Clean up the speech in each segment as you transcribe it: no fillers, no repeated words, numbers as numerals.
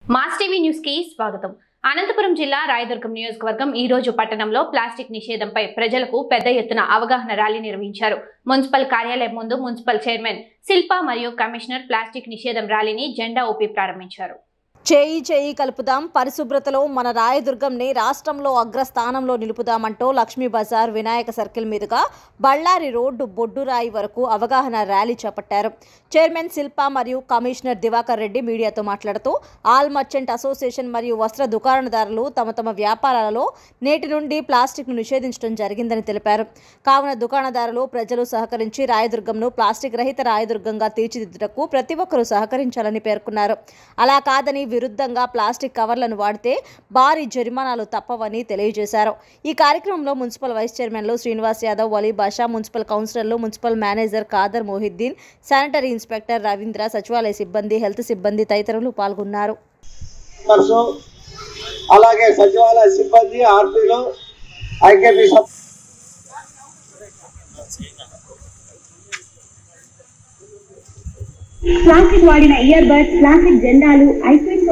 Mass TV news కి స్వాగతం. అనంతపురం జిల్లా రాయదుర్గం నియోజకవర్గం ఈ రోజు పట్టణంలో ప్లాస్టిక్ నిషేధంపై ప్రజలకు పెద్ద ఎత్తున అవగాహన ర్యాలీ నిర్వహించారు. మున్సిపల్ కార్యాలయం ముందు మున్సిపల్ చైర్మన్ శిల్ప మరియు కమిషనర్ ప్లాస్టిక్ నిషేధం ర్యాలీని జెండా ఊపి ప్రారంభించారు. చేయి చేయి కలుపుదాం, పరిశుభ్రతలో మన రాయదుర్గంని రాష్ట్రంలో అగ్రస్థానంలో నిలుపుదామంటూ లక్ష్మీ బజార్ వినాయక సర్కిల్ మీదుగా బళ్ళారి రోడ్డు బొడ్డురాయి వరకు అవగాహన ర్యాలీ చేపట్టారు. చైర్మన్ శిల్ప మరియు కమిషనర్ దివాకర్ రెడ్డి మీడియాతో మాట్లాడుతూ ఆల్ మర్చెంట్ అసోసియేషన్ మరియు వస్త్ర దుకాణదారులు తమ వ్యాపారాలలో నేటి నుండి ప్లాస్టిక్ను నిషేధించడం జరిగిందని తెలిపారు. కావున దుకాణదారులు ప్రజలు సహకరించి రాయదుర్గంను ప్లాస్టిక్ రహిత రాయదుర్గంగా తీర్చిదిద్దుటకు ప్రతి ఒక్కరూ సహకరించాలని పేర్కొన్నారు. అలా కాదని విరుద్ధంగా ప్లాస్టిక్ కవర్లను వాడితే భారీ జరిమానాలు తప్పవని తెలియజేశారు. ఈ కార్యక్రమంలో మున్సిపల్ వైస్ చైర్మన్లు శ్రీనివాస్ యాదవ్, వలీ బాషా, మున్సిపల్ కౌన్సిలర్లు, municipal manager Khader Mohiddin, sanitary inspector Ravindra, సచివాలయ సిబ్బంది, హెల్త్ సిబ్బంది తదితరులు పాల్గొన్నారు. అలాగే సచివాలయ సిబ్బంది, ఆర్పీలు, ఐకేపీ ప్లాస్టిక్ వాడిన ఇయర్ బడ్స్, ప్లాస్టిక్ జెండాలు, ఐస్ క్రీమ్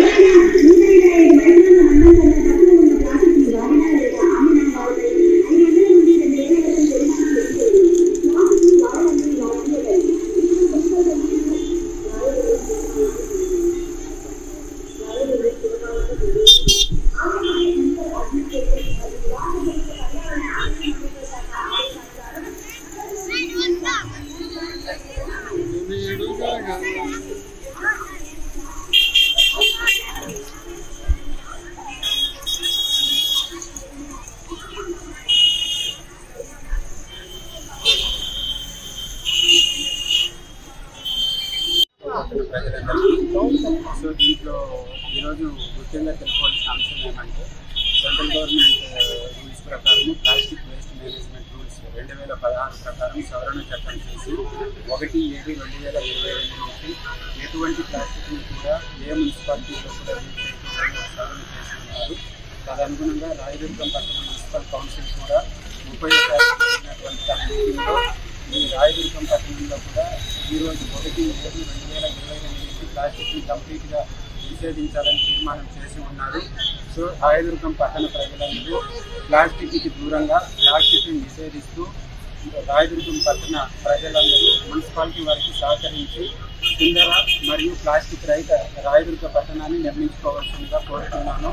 సో దీంట్లో ఈరోజు ముఖ్యంగా తెలుసుకోవాల్సిన అంశం ఏమంటే సెంట్రల్ గవర్నమెంట్ రూల్స్ ప్రకారం ప్లాస్టిక్ వేస్ట్ మేనేజ్మెంట్ రూల్స్ 2016 ప్రకారం సవరణ చట్టం చేసి 1/7/2022 నుంచి ఎటువంటి ప్లాస్టిక్ని కూడా ఏ మున్సిపాలిటీలో కూడా యూజ్ చేయకుండా సవరణ చేస్తున్నారు. తదనుగుణంగా రాయదుర్గం పట్టణ మున్సిపల్ కౌన్సిల్ కూడా 30 మీటింగ్లో ఈ రాయదుర్గం పట్టణంలో కూడా ఈరోజు 1/7/2022 నుంచి ప్లాస్టిక్ని కంప్లీట్గా నిషేధించాలని తీర్మానం చేసి ఉన్నారు. సో రాయదుర్గం పట్టణ ప్రజలందరూ ప్లాస్టిక్కి దూరంగా ప్లాస్టిక్ని నిషేధిస్తూ రాయదుర్గం పట్టణ ప్రజలందరూ మున్సిపాలిటీ వారికి సహకరించి సుందర మరియు ప్లాస్టిక్ రహిత రాయదుర్గ పట్టణాన్ని నిర్మించుకోవాల్సిందిగా కోరుతున్నాను.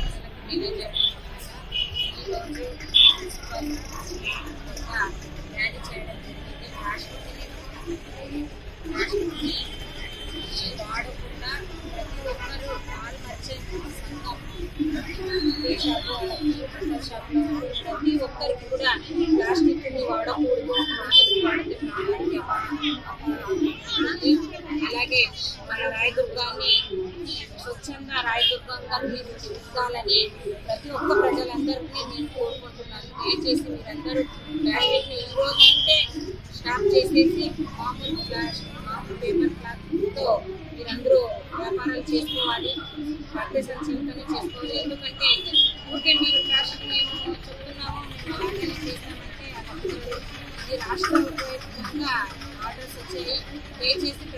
వాడకుండా ప్రతి ఒక్కరూ ఆల్ మర్చెంట్ ప్రతి ఒక్కరికి కూడా ప్లాస్టిక్ని వాడకూడదు, అలాగే మన రాయదుర్గాన్ని స్వచ్ఛంగా రాయదుర్గంగా మీరు చూడాలని ప్రతి ఒక్క ప్రజలందరికీ నేను కోరుకుంటున్నాను. దయచేసి మీరందరూ ప్లాస్టిక్ని ఈ రోజు ఉంటే స్టాప్ చేసేసి మామూలు పేపర్ క్లాత్తో మీరందరూ వ్యాపారాలు చేసుకోవాలి, పట్టే సంచులతోనే చేసుకోవాలి. ఎందుకంటే ఊరికే మీరు ప్లాస్టిక్ మేము చెప్తున్నాము మేము అలాగే చేస్తామంటే ఈ రాష్ట్రం ఉపయోగంగా ఆర్డర్స్ వచ్చాయి. దయచేసి